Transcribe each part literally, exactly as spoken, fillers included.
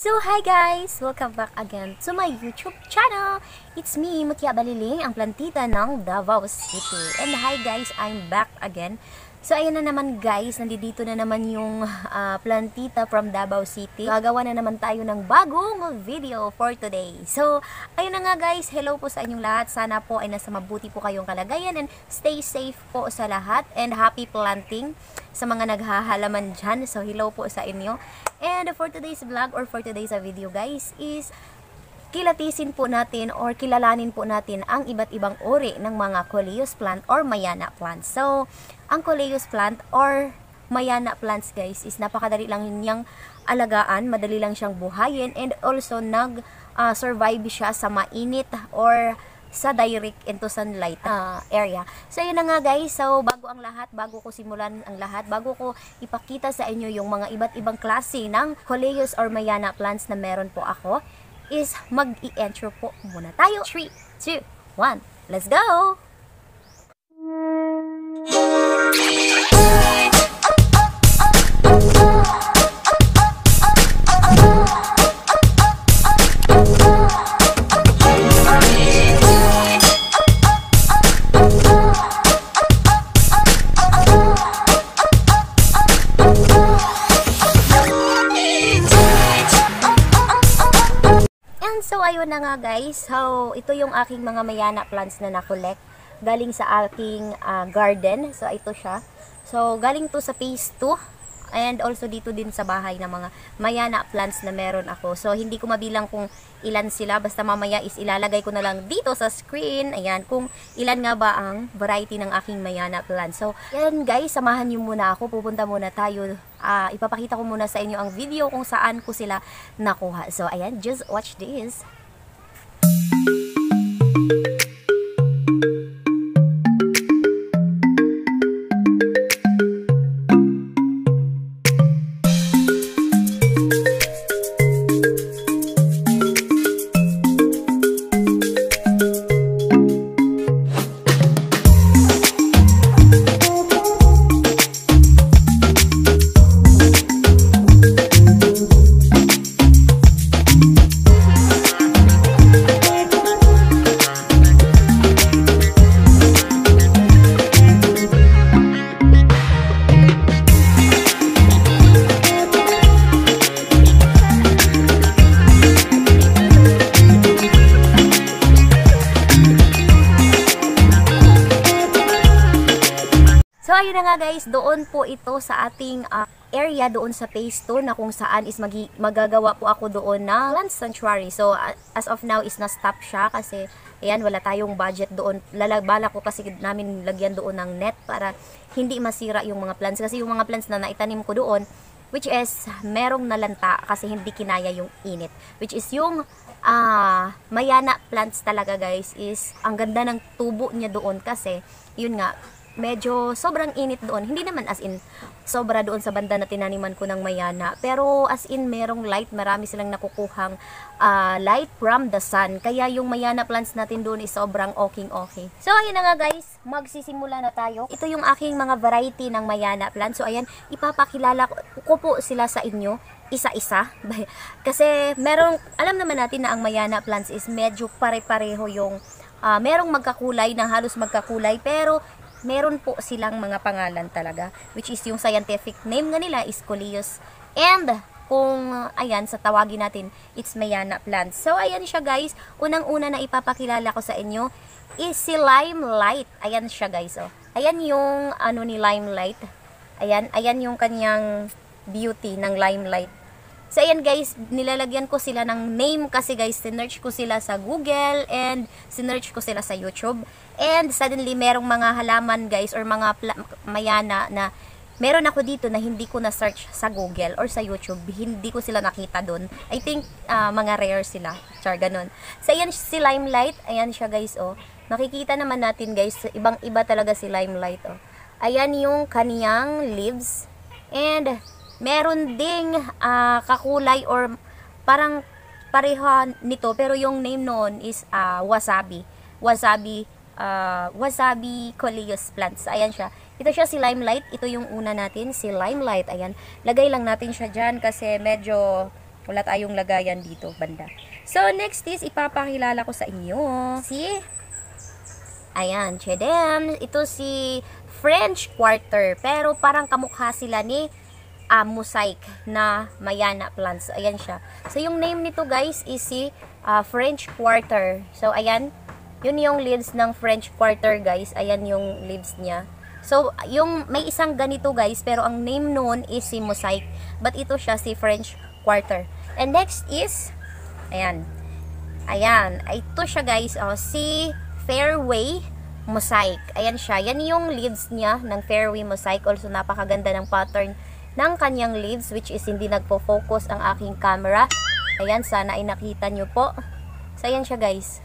So, hi guys! Welcome back again to my YouTube channel! It's me, Mutia Baliling, ang plantita ng Davao City. And hi guys, I'm back again. So, ayan na naman guys, nandito na naman yung uh, plantita from Davao City. Gagawa na naman tayo ng bagong video for today. So, ayun na nga guys, hello po sa inyong lahat. Sana po ay nasa mabuti po kayong kalagayan and stay safe po sa lahat and happy planting sa mga naghahalaman dyan. So, hello po sa inyo. And for today's vlog or for today's video guys is kilatisin po natin or kilalanin po natin ang iba't ibang uri ng mga coleus plant or mayana plants. So, ang coleus plant or mayana plants guys is napakadali lang niyang alagaan, madali lang siyang buhayin and also nag-survive uh, siya sa mainit or sa direct into sunlight uh, area. So, yun na nga guys. So, bago ang lahat, bago ko simulan ang lahat, bago ko ipakita sa inyo yung mga iba't ibang klase ng coleus or mayana plants na meron po ako, is mag-i-intro po muna tayo. three, two, one, let's go! So, ayun na nga guys. So, ito yung aking mga mayana plants na na-collect. Galing sa aking uh, garden. So, ito siya. So, galing to sa phase two. And also dito din sa bahay ng mga mayana plants na meron ako. So, hindi ko mabilang kung ilan sila. Basta mamaya is ilalagay ko na lang dito sa screen. Ayan, kung ilan nga ba ang variety ng aking mayana plants. So, yan guys, samahan nyo muna ako. Pupunta muna tayo. Uh, ipapakita ko muna sa inyo ang video kung saan ko sila nakuha. So, ayan, just watch this. So, ayun na nga guys, doon po ito sa ating uh, area, doon sa phase two, na kung saan is magi magagawa po ako doon na plant sanctuary. So, uh, as of now is na-stop siya kasi, ayan, wala tayong budget doon. Lalabala ko kasi namin lagyan doon ng net para hindi masira yung mga plants. Kasi yung mga plants na naitanim ko doon, which is merong nalanta kasi hindi kinaya yung init. Which is yung uh, mayana plants talaga guys, is ang ganda ng tubo niya doon kasi, yun nga, medyo sobrang init doon. Hindi naman as in sobra doon sa banda na tinaniman ko ng mayana. Pero as in merong light. Marami silang nakukuhang uh, light from the sun. Kaya yung mayana plants natin doon is sobrang okay-okay. So, ayun na nga guys. Magsisimula na tayo. Ito yung aking mga variety ng mayana plants. So, ayan. Ipapakilala ko po sila sa inyo isa-isa. Kasi merong, alam naman natin na ang mayana plants is medyo pare-pareho yung uh, merong magkakulay na halos magkakulay. Pero meron po silang mga pangalan talaga, which is yung scientific name nga nila is coleus. And kung ayan, sa tawagin natin, it's mayana plants. So, ayan siya guys. Unang-una na ipapakilala ko sa inyo is si Limelight. Ayan siya guys. Oh. Ayan yung ano ni Limelight. Ayan, ayan yung kanyang beauty ng Limelight. So, ayan guys, nilalagyan ko sila ng name kasi guys, sinearch ko sila sa Google and sinearch ko sila sa YouTube. And suddenly, merong mga halaman guys or mga mayana na meron ako dito na hindi ko na-search sa Google or sa YouTube. Hindi ko sila nakita doon. I think uh, mga rare sila. Char, ganun. So, ayan si Limelight. Ayan siya guys, oh. Nakikita naman natin guys, ibang-iba talaga si Limelight, oh. Ayan yung kaniyang leaves. And meron ding uh, kakulay or parang pareha nito. Pero yung name noon is uh, wasabi. Wasabi uh, wasabi coleus plants. Ayan siya. Ito siya si Limelight. Ito yung una natin, si Limelight. Ayan. Lagay lang natin siya dyan kasi medyo Wala tayong lagayan dito, banda. So, next is, ipapakilala ko sa inyo. Si, ayan, chedem. Ito si French Quarter. Pero parang kamukha sila ni uh, mosaic na Mayana plants. Ayan siya. So, yung name nito guys is si uh, French Quarter. So, ayan. Yun yung leaves ng French Quarter guys. Ayan yung leaves niya. So, yung may isang ganito guys, pero ang name noon is si mosaic. But ito siya si French Quarter. And next is, ayan. Ayan. Ito siya guys, oh, si Fairway Mosaic. Ayan siya. Yan yung leaves niya ng Fairway Mosaic. Also, napakaganda ng pattern ng kanyang leaves, which is hindi nagpo-focus ang aking camera. Ayan, sana ay nakita nyo po. So, ayan siya guys.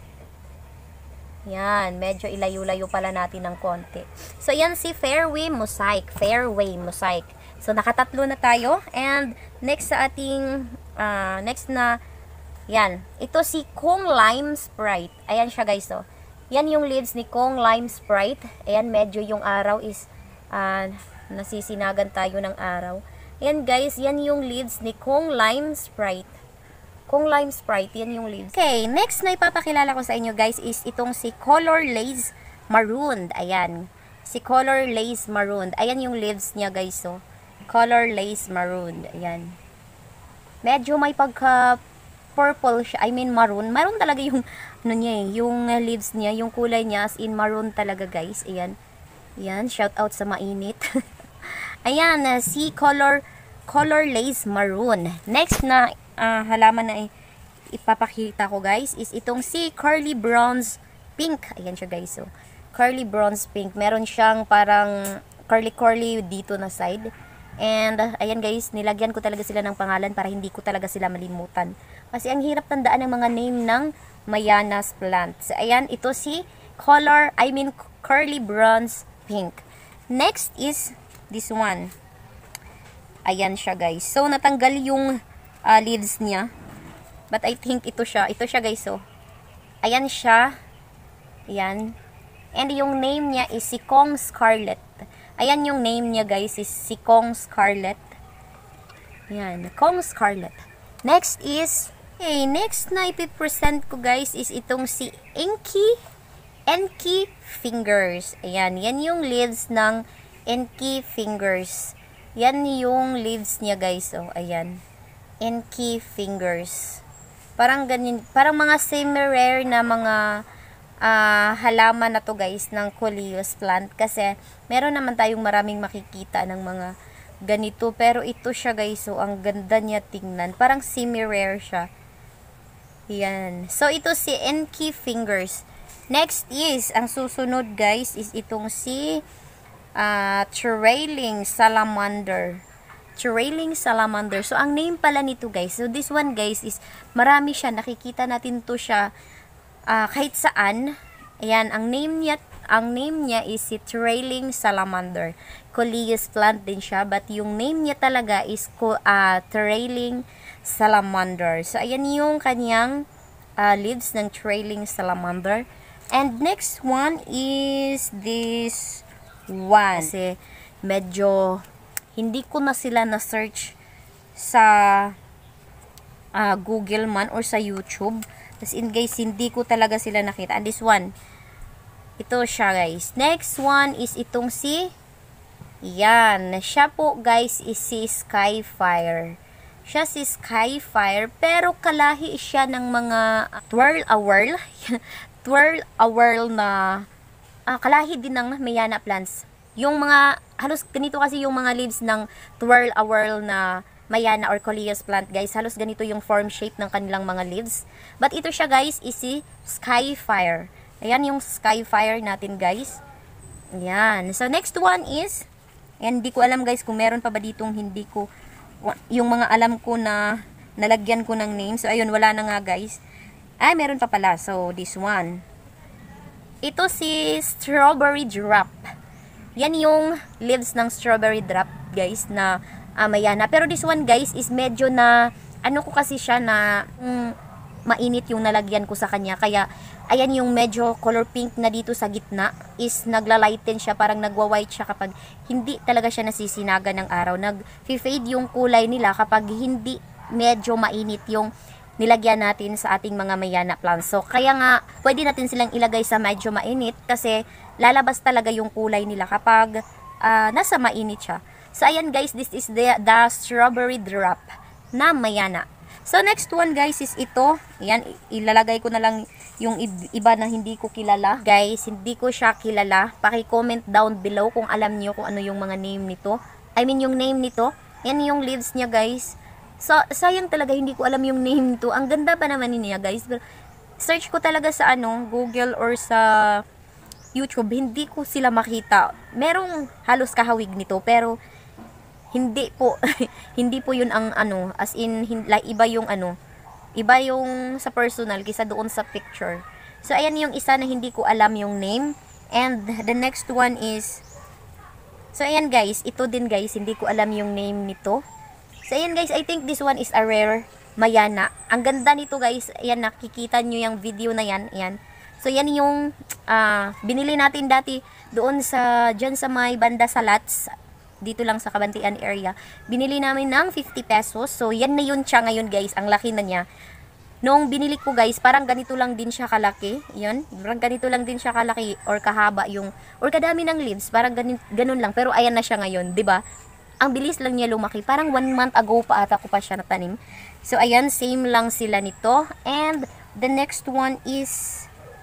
Yan, medyo ilayo-layo pala natin ng konti. So, yan si Fairway Mosaic. Fairway Mosaic. So, nakatatlo na tayo. And, next sa ating, uh, next na, yan. Ito si Kong Lime Sprite. Ayan siya guys, oh. Yan yung leaves ni Kong Lime Sprite. Ayan, medyo yung araw is, uh, nasisinagan tayo ng araw. Ayan guys, yan yung leaves ni Kong Lime Sprite. Kong Lime Sprite, yan yung leaves. Okay, next na ipapakilala ko sa inyo guys is itong si Color Lace Marooned. Ayan. Si Color Lace Marooned. Ayan yung leaves niya guys, so. Color Lace Marooned. Ayan. Medyo may pagka purple siya. I mean maroon. Maroon talaga yung ano niya eh, yung leaves niya, yung kulay niya as in maroon talaga guys. Ayan. Ayan, shout out sa mainit. Ayan, uh, si Color Color Lace Maroon. Next na Uh, halaman na ipapakita ko guys is itong si Curly Bronze Pink. Ayan siya guys, so Curly Bronze Pink. Meron siyang parang curly-curly dito na side. And uh, ayan guys, nilagyan ko talaga sila ng pangalan para hindi ko talaga sila malimutan. Kasi ang hirap tandaan ng mga name ng Mayanas plants. Ayan, ito si Color, I mean Curly Bronze Pink. Next is this one. Ayan siya guys. So natanggal yung Uh, leaves niya. But I think ito siya. Ito siya guys, oh. Ayan siya. Ayan. And yung name niya is si Kong Scarlet. Ayan yung name niya guys is si Kong Scarlet. Ayan. Kong Scarlet. Next is, okay, next na ipipresent ko guys is itong si Inky Enki Fingers. Ayan. Yan yung leaves ng Enki Fingers. Yan yung leaves niya guys, oh. Ayan. Enki Fingers. Parang ganyan, parang mga semi-rare na mga uh, halaman na to guys ng coleus plant kasi meron naman tayong maraming makikita ng mga ganito, pero ito siya guys, so ang ganda niya tingnan. Parang semi-rare siya. Yan. So ito si Enki Fingers. Next is, ang susunod guys is itong si uh, Trailing Salamander. Trailing Salamander. So, ang name pala nito guys. So, this one guys is, marami siya. Nakikita natin to siya uh, kahit saan. Ayan, ang name niya, ang name niya is si Trailing Salamander. Coleus plant din siya. But, yung name niya talaga is uh, Trailing Salamander. So, ayan yung kanyang uh, leaves ng Trailing Salamander. And, next one is this one. Kasi, medyo hindi ko na sila na-search sa uh, Google man or sa YouTube. As in guys, hindi ko talaga sila nakita. And this one, ito siya guys. Next one is itong si, yan, siya po guys is si Skyfire. Siya si Skyfire, pero kalahi siya ng mga twirl a whirl. Twirl a whirl na uh, kalahi din ng Mayana plants. Yung mga, halos ganito kasi yung mga leaves ng twirl a whirl na Mayana or coleus plant guys. Halos ganito yung form shape ng kanilang mga leaves. But ito siya guys is si Skyfire. Ayan yung Skyfire natin guys. Ayan. So next one is, and hindi ko alam guys kung meron pa ba ditong hindi ko, yung mga alam ko na nalagyan ko ng name. So ayun, wala na nga guys. Ay, meron pa pala. So this one. Ito si Strawberry Drop. Yan yung leaves ng Strawberry Drop, guys, na uh, Mayana. Pero this one, guys, is medyo na, ano ko kasi siya na, mm, mainit yung nalagyan ko sa kanya. Kaya, ayan yung medyo color pink na dito sa gitna, is nagla-lighten siya, parang nagwa-white siya kapag hindi talaga siya nasisinaga ng araw. Nag-fade yung kulay nila kapag hindi medyo mainit yung nilagyan natin sa ating mga mayana plants. So, kaya nga, pwede natin silang ilagay sa medyo mainit kasi lalabas talaga yung kulay nila kapag uh, nasa mainit siya. So, ayan guys, this is the, the strawberry drop na mayana. So, next one guys is ito. Ayan, ilalagay ko na lang yung iba na hindi ko kilala. Guys, hindi ko siya kilala. Paki-comment down below kung alam niyo kung ano yung mga name nito. I mean, yung name nito. Yan yung leaves niya guys. So, sayang talaga hindi ko alam yung name nito. Ang ganda pa naman niya guys. Pero, search ko talaga sa ano, Google or sa YouTube. Hindi ko sila makita. Merong halos kahawig nito. Pero, hindi po. Hindi po yun ang ano. As in, hin, like, iba yung ano. Iba yung sa personal kaysa doon sa picture. So, ayan yung isa na hindi ko alam yung name. And, the next one is, so, ayan guys. Ito din guys. Hindi ko alam yung name nito. So, ayan guys, I think this one is a rare mayana. Ang ganda nito guys, ayan, nakikita nyo yung video na yan, ayan. So, yan yung uh, binili natin dati doon sa, dyan sa may banda sa Lats, dito lang sa Kabantian area. Binili namin ng fifty pesos. So, yan na yun siya ngayon guys, ang laki na niya. Noong binili ko guys, parang ganito lang din siya kalaki. Yan, parang ganito lang din siya kalaki or kahaba yung, or kadami ng leaves, parang ganun, ganun lang. Pero ayan na siya ngayon, 'di ba? Ang bilis lang niya lumaki. Parang one month ago pa ata ko pa siya natanim. So, ayan, same lang sila nito. And, the next one is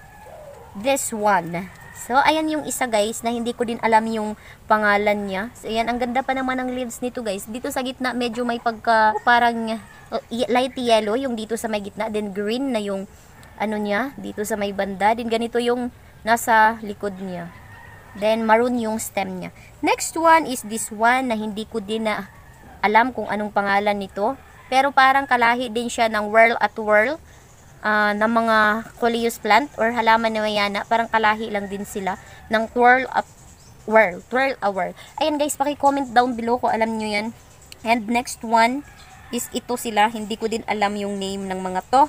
this one. So, ayan yung isa guys na hindi ko din alam yung pangalan niya. So, ayan, ang ganda pa naman ng leaves nito guys. Dito sa gitna, medyo may pagka, parang uh, light yellow yung dito sa may gitna. Then, green na yung, ano niya, dito sa may banda. Then, ganito yung nasa likod niya. Then, maroon yung stem niya. Next one is this one na hindi ko din na alam kung anong pangalan nito. Pero parang kalahi din siya ng whirl at whirl uh, ng mga coleus plant or halaman na mayana. Parang kalahi lang din sila ng twirl at whirl. Twirl a whirl. Ayan guys, paki-comment down below kung alam nyo yan. And next one is ito sila. Hindi ko din alam yung name ng mga to.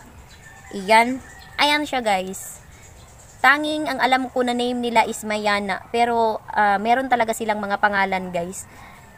Ayan. Ayan siya guys. Tanging ang alam ko na name nila is mayana. Pero uh, meron talaga silang mga pangalan guys.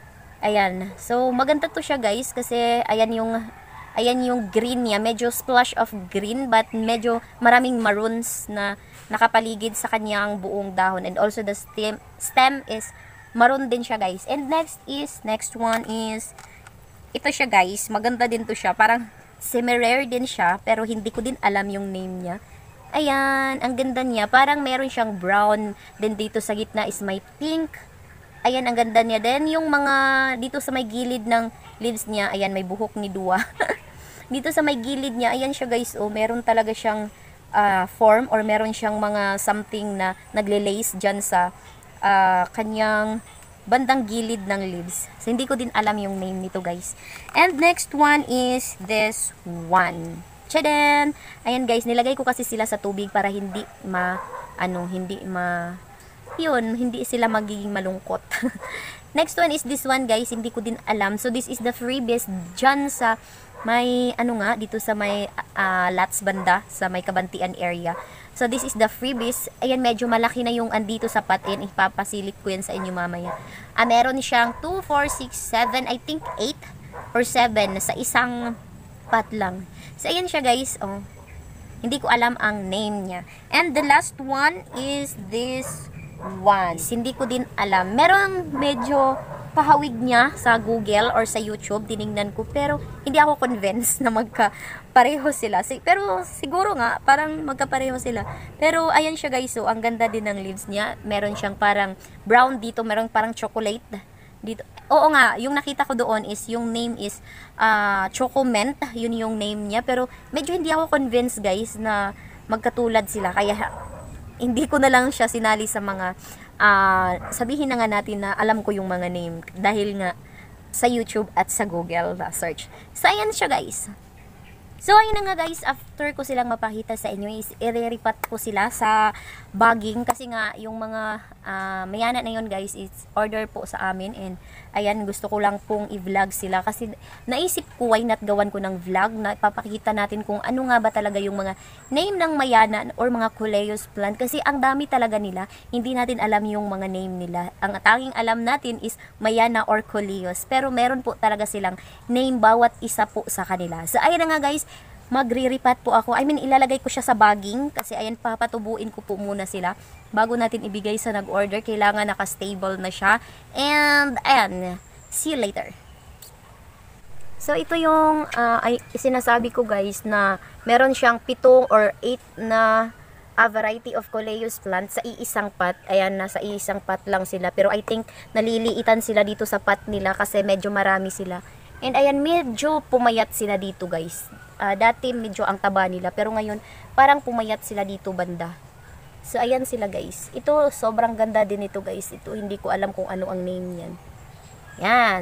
Ayan. So maganda to siya guys. Kasi ayan yung, ayan yung green niya. Medyo splash of green. But medyo maraming maroons na nakapaligid sa kanyang buong dahon. And also the stem, stem is maroon din siya guys. And next is, next one is, ito siya guys. Maganda din to siya. Parang semi-rare din siya. Pero hindi ko din alam yung name niya. Ayan, ang ganda niya. Parang meron siyang brown. Then dito sa gitna is may pink. Ayan, ang ganda niya. Then yung mga dito sa may gilid ng leaves niya, ayan, may buhok ni Dua. Dito sa may gilid niya, ayan siya guys. Oh, meron talaga siyang uh, form or meron siyang mga something na nagle-lace dyan sa uh, kanyang bandang gilid ng leaves. So, hindi ko din alam yung name nito guys. And next one is this one. Tchadan! Ayan guys, nilagay ko kasi sila sa tubig para hindi ma, ano, hindi ma, yun, hindi sila magiging malungkot. Next one is this one guys, hindi ko din alam. So this is the freebies dyan sa may, ano nga, dito sa may uh, Lats banda, sa may Kabantian area. So this is the freebies. Ayan, medyo malaki na yung andito sa pot. Ayan, ipapasilip ko yan sa inyo mamaya. Ah, meron siyang two, four, six, seven, I think eight or seven sa isang pot lang. So, ayan siya guys. Oh. Hindi ko alam ang name niya. And the last one is this one. Hindi ko din alam. Merong medyo pahawig niya sa Google or sa YouTube. Tinignan ko. Pero, hindi ako convinced na magkapareho sila. Pero, siguro nga, parang magkapareho sila. Pero, ayan siya guys. So, ang ganda din ng leaves niya. Meron siyang parang brown dito. Meron parang chocolate dito. Oo nga, yung nakita ko doon is, yung name is uh, Chocomint, yun yung name niya. Pero medyo hindi ako convinced guys na magkatulad sila. Kaya hindi ko na lang siya sinali sa mga, uh, sabihin na nga natin na alam ko yung mga name. Dahil nga sa YouTube at sa Google na search. So ayan siya guys. So ayun na nga guys, after ko silang mapakita sa inyo is ireripat ko sila sa bagging. Kasi nga yung mga uh, mayana na yun guys, it's order po sa amin, and ayan, gusto ko lang pong i-vlog sila kasi naisip ko why not gawan ko ng vlog na ipapakita natin kung ano nga ba talaga yung mga name ng mayana or mga coleus plant, kasi ang dami talaga nila, hindi natin alam yung mga name nila. Ang tanging alam natin is mayana or coleus, pero meron po talaga silang name bawat isa po sa kanila. So ayan na nga guys, magre-repat po ako. I mean, ilalagay ko siya sa bagging kasi ayan, papatubuin ko po muna sila bago natin ibigay sa nag-order. Kailangan naka-stable na siya. And ayan, see you later. So ito yung uh, ay, sinasabi ko guys na meron siyang pitong or eight na a variety of coleus plants sa iisang pot. Ayan, nasa iisang pot lang sila. Pero I think naliliitan sila dito sa pot nila kasi medyo marami sila. And ayan, medyo pumayat sila dito guys. Uh, dati medyo ang taba nila, pero ngayon parang pumayat sila dito banda. So ayan sila guys. Ito sobrang ganda din ito guys. Ito hindi ko alam kung ano ang name niyan. Yan.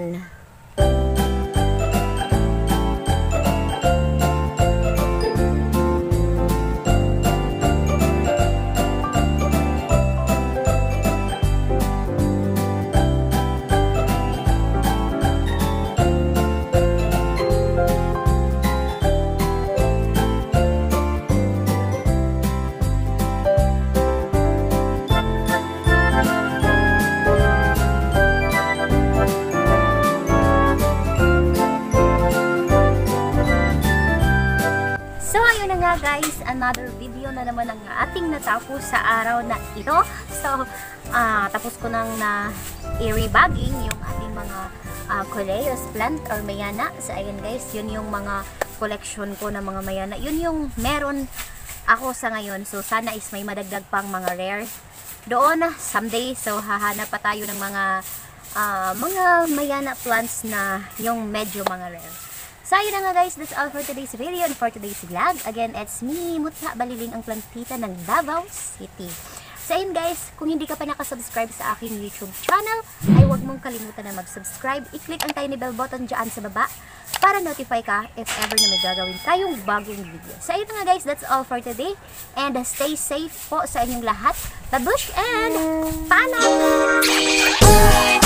Guys, another video na naman ang ating natapos sa araw na ito. So, uh, tapos ko nang na i-rebagging yung ating mga uh, coleus plant or mayana. So, ayan guys, yun yung mga collection ko na mga mayana. Yun yung meron ako sa ngayon. So, sana is may madagdag pang mga rare doon someday. So, hahanap pa tayo ng mga uh, mga mayana plants na yung medyo mga rare. So, yun na nga guys, that's all for today's video and for today's vlog. Again, it's me, Mutya Baliling, ang plantita ng Davao City. So, yun guys, kung hindi ka pa nakasubscribe sa aking YouTube channel, ay huwag mong kalimutan na mag-subscribe. I-click ang tiny bell button dyan sa baba para notify ka if ever na may gagawin tayong bagong video. So, yun nga guys, that's all for today. And stay safe po sa inyong lahat. Babush and paalam!